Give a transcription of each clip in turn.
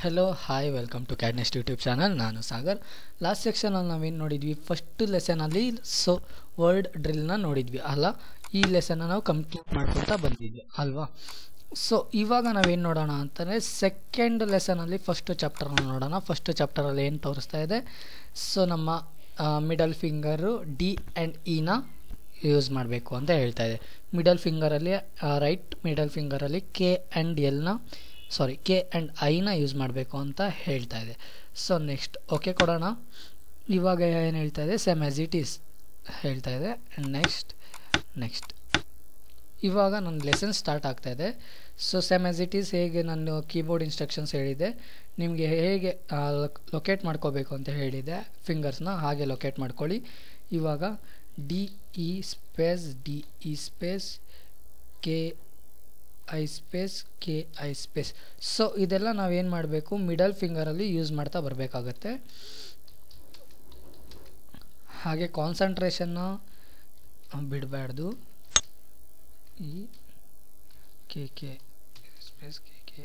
Hello hi welcome to CAD NEST YouTube channel. ನಾನು Sagar. Last ಸೆಕ್ಷನಲ್ಲಿ ನಾವೇನು ನೋಡಿದ್ವಿ, ಫಸ್ಟ್ ಲೆಸನಲ್ಲಿ ವರ್ಡ್ ಡ್ರಿಲ್ನ ನೋಡಿದ್ವಿ ಅಲ್ಲ. ಈ ಲೆಸನ್ನ ನಾವು ಕಂಪ್ಲೀಟ್ ಮಾಡ್ಕೊತಾ ಬಂದಿದ್ವಿ ಅಲ್ವಾ. ಸೊ ಇವಾಗ ನಾವೇನು ನೋಡೋಣ ಅಂತಂದರೆ, ಸೆಕೆಂಡ್ ಲೆಸನಲ್ಲಿ ಫಸ್ಟ್ ಚಾಪ್ಟರ್ನ ನೋಡೋಣ. ಫಸ್ಟ್ ಚಾಪ್ಟರಲ್ಲಿ ಏನು ತೋರಿಸ್ತಾ ಇದೆ, ಸೊ ನಮ್ಮ ಮಿಡಲ್ ಫಿಂಗರು ಡಿ ಆ್ಯಂಡ್ ಇನ ಯೂಸ್ ಮಾಡಬೇಕು ಅಂತ ಹೇಳ್ತಾ ಇದೆ. ಮಿಡಲ್ ಫಿಂಗರಲ್ಲಿ ರೈಟ್ ಮಿಡಲ್ ಫಿಂಗರಲ್ಲಿ ಕೆ ಆ್ಯಂಡ್ ಐನ ಯೂಸ್ ಮಾಡಬೇಕು ಅಂತ ಹೇಳ್ತಾ ಇದೆ. ಸೊ ನೆಕ್ಸ್ಟ್ ಓಕೆ ಕೊಡೋಣ. ಇವಾಗ ಏನು ಹೇಳ್ತಾ ಇದೆ, ಸೇಮ್ ಆ್ಯಸ್ ಇಟ್ ಈಸ್ ಹೇಳ್ತಾ ಇದೆ. ನೆಕ್ಸ್ಟ್ ಇವಾಗ ನನ್ನ ಲೆಸನ್ ಸ್ಟಾರ್ಟ್ ಆಗ್ತಾ ಇದೆ. So same as it is ಹೇಗೆ ನಾನು ಕೀಬೋರ್ಡ್ ಇನ್ಸ್ಟ್ರಕ್ಷನ್ಸ್ ಹೇಳಿದೆ, ನಿಮಗೆ ಹೇಗೆ ಲೊಕೇಟ್ ಮಾಡ್ಕೋಬೇಕು ಅಂತ ಹೇಳಿದೆ ಫಿಂಗರ್ಸ್ನ, ಹಾಗೆ ಲೊಕೇಟ್ ಮಾಡ್ಕೊಳ್ಳಿ. ಇವಾಗ D E space K I space. So ಇದೆಲ್ಲ ನಾವೇನು ಮಾಡಬೇಕು, ಮಿಡಲ್ ಫಿಂಗರಲ್ಲಿ ಯೂಸ್ ಮಾಡ್ತಾ ಬರಬೇಕಾಗತ್ತೆ. ಹಾಗೆ ಕಾನ್ಸಂಟ್ರೇಷನ್ನ ಬಿಡಬಾರ್ದು. ಈ ಕೆ ಸ್ಪೇಸ್ ಕೆ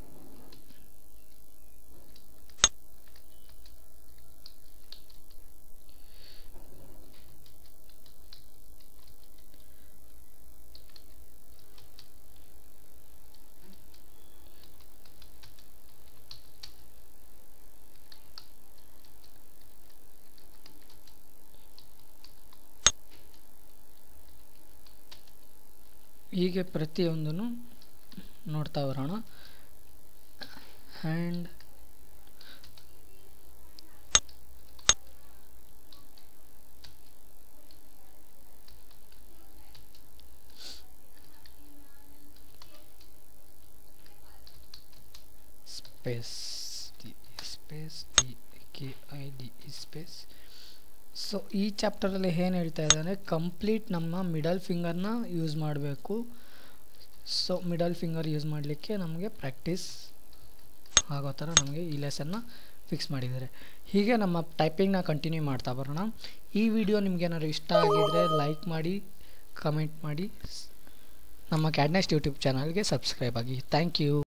ಹೀಗೆ ಪ್ರತಿಯೊಂದನ್ನು ನೋಡ್ತಾ ಬರೋಣ. Hand space space. ಸೊ ಈ ಚಾಪ್ಟರಲ್ಲಿ ಏನು ಹೇಳ್ತಾ ಇದ್ದಾರೆ, ಕಂಪ್ಲೀಟ್ ನಮ್ಮ ಮಿಡಲ್ ಫಿಂಗರ್ನ ಯೂಸ್ ಮಾಡಬೇಕು. ಸೊ ಮಿಡಲ್ ಫಿಂಗರ್ ಯೂಸ್ ಮಾಡಲಿಕ್ಕೆ ನಮಗೆ ಪ್ರಾಕ್ಟೀಸ್ ಆಗೋ ಥರ ನಮಗೆ ಈ ಲೆಸನ್ನ ಫಿಕ್ಸ್ ಮಾಡಿದ್ದಾರೆ. ಹೀಗೆ ನಮ್ಮ ಟೈಪಿಂಗ್ನ ಕಂಟಿನ್ಯೂ ಮಾಡ್ತಾ ಬರೋಣ. ಈ ವಿಡಿಯೋ ನಿಮಗೇನಾದ್ರು ಇಷ್ಟ ಆಗಿದರೆ ಲೈಕ್ ಮಾಡಿ, ಕಮೆಂಟ್ ಮಾಡಿ, ನಮ್ಮ CAD NEST ಯೂಟ್ಯೂಬ್ ಚಾನಲ್ಗೆ ಸಬ್ಸ್ಕ್ರೈಬ್ ಆಗಿ. Thank you.